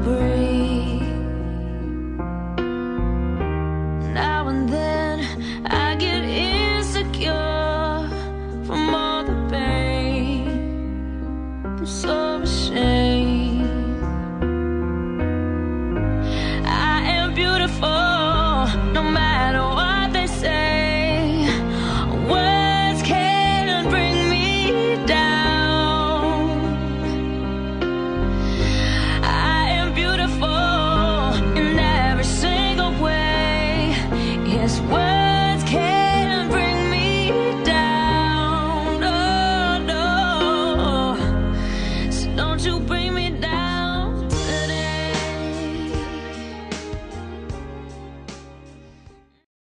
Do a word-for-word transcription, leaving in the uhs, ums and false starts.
breathe. Now and then I get insecure from all the pain. I'm so ashamed. I am beautiful, no matter what they say. Words can't bring me down. I am beautiful in every single way. Yes, words can't bring me down. Oh, no. So don't you bring me down.